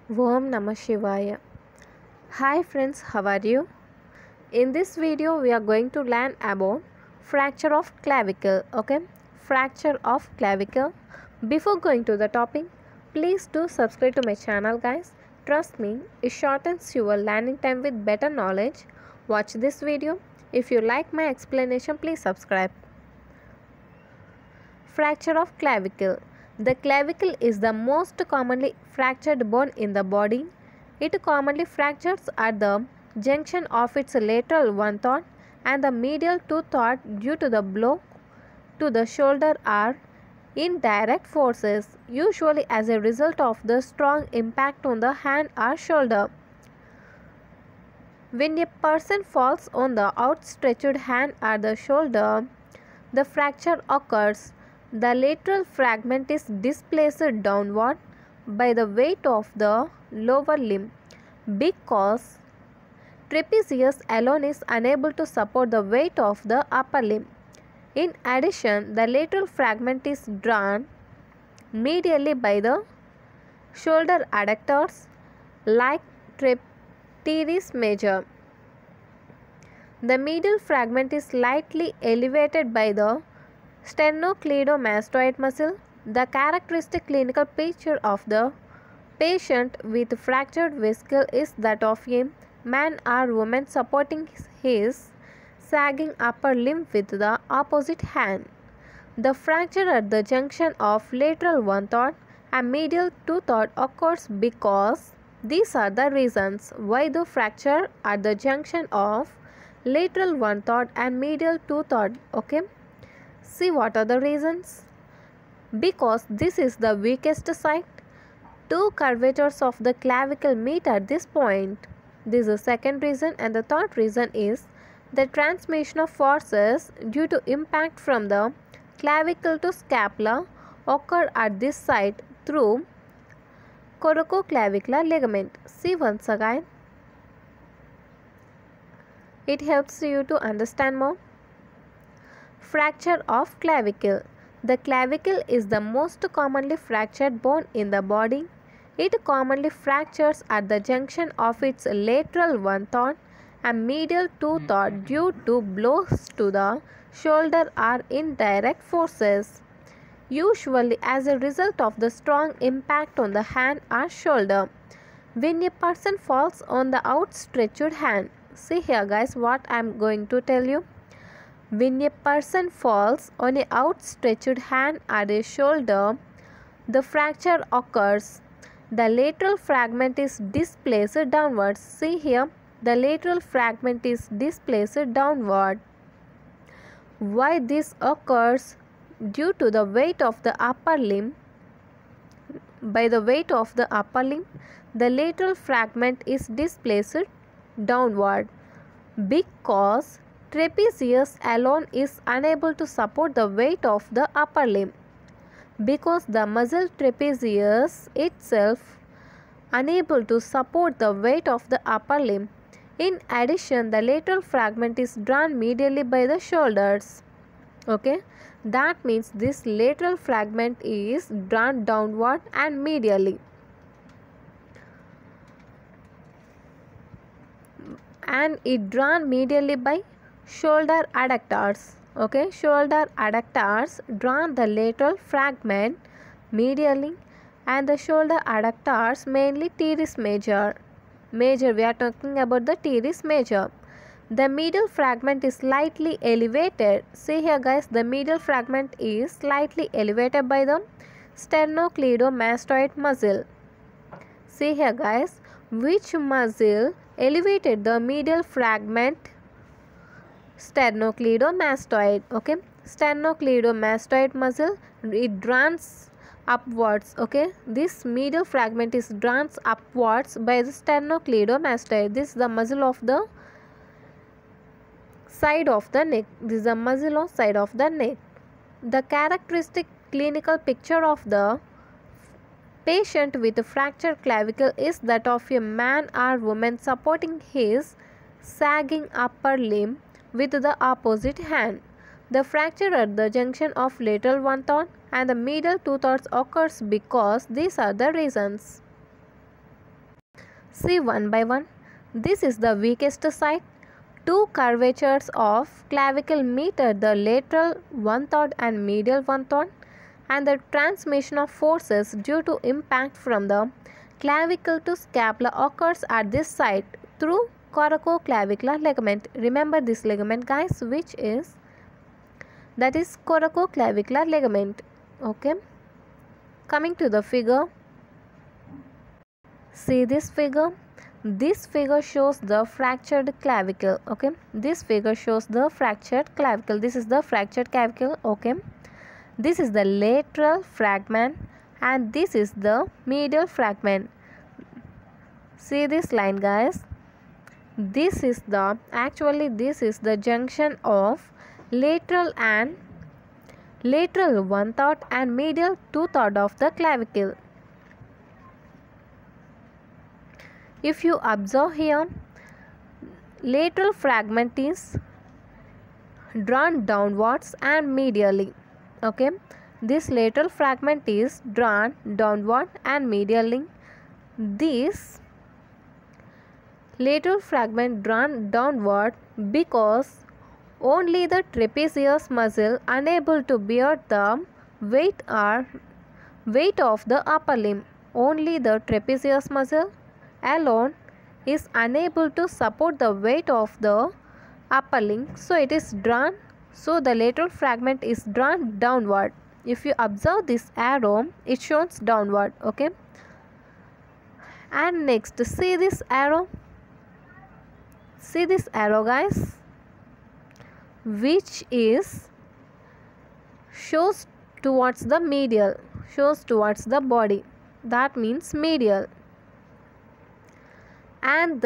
Om Namah Shivaya. Hi friends, how are you? In this video we are going to learn about fracture of clavicle. Okay, fracture of clavicle. Before going to the topic, please do subscribe to my channel guys. Trust me, it shortens your learning time with better knowledge. Watch this video. If you like my explanation, please subscribe. Fracture of clavicle. The clavicle is the most commonly fractured bone in the body. It commonly fractures at the junction of its lateral one-third and the medial two-third due to the blow to the shoulder or indirect forces, usually as a result of the strong impact on the hand or shoulder. When a person falls on the outstretched hand or the shoulder, the fracture occurs. The lateral fragment is displaced downward by the weight of the lower limb because trapezius alone is unable to support the weight of the upper limb. In addition, the lateral fragment is drawn medially by the shoulder adductors like teres major. The medial fragment is slightly elevated by the sternocleidomastoid muscle. The characteristic clinical picture of the patient with fractured vesicle is that of a man or woman supporting his sagging upper limb with the opposite hand. The fracture at the junction of lateral one-third and medial two-third occurs because these are the reasons why the fracture at the junction of lateral one-third and medial two-third. Okay. See what are the reasons? Because this is the weakest site. Two curvatures of the clavicle meet at this point. This is the second reason, and the third reason is the transmission of forces due to impact from the clavicle to scapula occur at this site through coracoclavicular ligament. See once again. It helps you to understand more. Fracture of clavicle. The clavicle is the most commonly fractured bone in the body. It commonly fractures at the junction of its lateral one-third and medial two-third due to blows to the shoulder or indirect forces, usually as a result of the strong impact on the hand or shoulder. When a person falls on the outstretched hand, see here guys what I am going to tell you. When a person falls on an outstretched hand or a shoulder, the fracture occurs. The lateral fragment is displaced downwards. See here, the lateral fragment is displaced downward. Why this occurs? Due to the weight of the upper limb. By the weight of the upper limb, the lateral fragment is displaced downward because trapezius alone is unable to support the weight of the upper limb. Because the muscle trapezius itself unable to support the weight of the upper limb. In addition, the lateral fragment is drawn medially by the shoulders. Okay, that means this lateral fragment is drawn downward and medially. And it drawn medially by shoulder adductors. Okay, shoulder adductors drawn the lateral fragment medially, and the shoulder adductors mainly teres major. We are talking about the teres major. The medial fragment is slightly elevated. See here guys, the medial fragment is slightly elevated by the sternocleidomastoid muscle. See here guys, which muscle elevated the medial fragment? Sternocleidomastoid. Okay, sternocleidomastoid muscle, it draws upwards. Okay, this medial fragment is drawn upwards by the sternocleidomastoid. This is the muscle of the side of the neck. This is the muscle of side of the neck. The characteristic clinical picture of the patient with a fractured clavicle is that of a man or woman supporting his sagging upper limb with the opposite hand. The fracture at the junction of lateral one-third and the medial two-thirds occurs because these are the reasons. See one by one. This is the weakest side. Two curvatures of clavicle meet at the lateral 1/3 and medial 1/3, and the transmission of forces due to impact from the clavicle to scapula occurs at this site through coracoclavicular ligament. Remember this ligament, guys, which is that is coracoclavicular ligament. Okay, coming to the figure. See this figure. This figure shows the fractured clavicle. Okay, this figure shows the fractured clavicle. This is the fractured clavicle. Okay, this is the lateral fragment and this is the medial fragment. See this line, guys. This is the junction of lateral 1/3 and medial 2/3 of the clavicle. If you observe here, lateral fragment is drawn downwards and medially. Okay, this lateral fragment is drawn downward and medially. This lateral fragment drawn downward because only the trapezius muscle unable to bear the weight of the upper limb. Only the trapezius muscle alone is unable to support the weight of the upper limb, so it is drawn, so the lateral fragment is drawn downward. If you observe this arrow, it shows downward. Okay, and next see this arrow. See this arrow, guys, which is shows towards the medial, shows towards the body, that means medial, and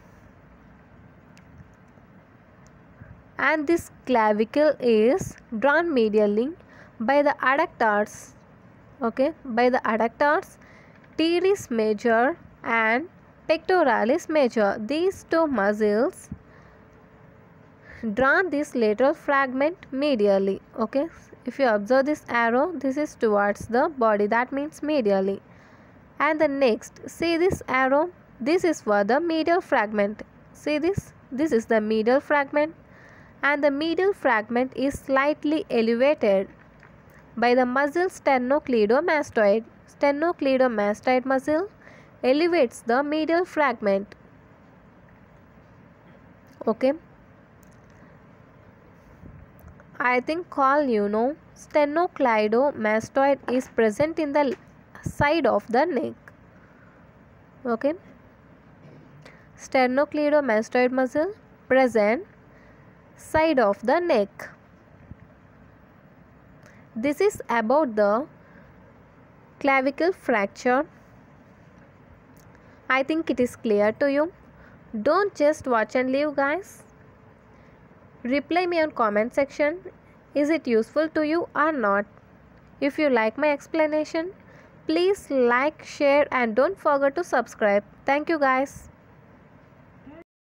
this clavicle is drawn medially by the adductors. Okay, by the adductors teres major and pectoralis major. These two muscles drawn this lateral fragment medially. Okay, if you observe this arrow, this is towards the body, that means medially. And the next, see this arrow, this is for the medial fragment. See this is the medial fragment, and the medial fragment is slightly elevated by the muscle sternocleidomastoid. Sternocleidomastoid muscle elevates the medial fragment. Okay, I think all you know, sternocleidomastoid is present in the side of the neck. Okay, sternocleidomastoid muscle present side of the neck. This is about the clavicle fracture. I think it is clear to you. Don't just watch and leave, guys. Reply me on comment section. Is it useful to you or not? If you like my explanation, please like, share and don't forget to subscribe. Thank you, guys.